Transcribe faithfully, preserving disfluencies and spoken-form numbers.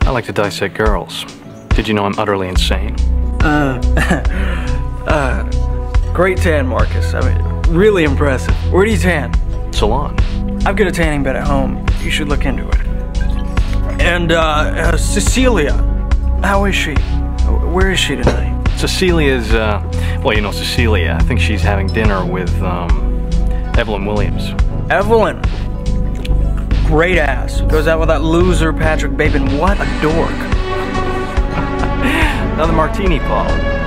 I like to dissect girls. Did you know I'm utterly insane? Uh, uh, great tan, Marcus. I mean, really impressive. Where do you tan? Salon. I've got a tanning bed at home. You should look into it. And, uh, uh Cecilia. How is she? Where is she tonight? Cecilia's, uh, well, you know Cecilia. I think she's having dinner with, um, Evelyn Williams. Evelyn. Great ass. Goes out with that loser Patrick Bateman. What a dork. Another martini, Paul.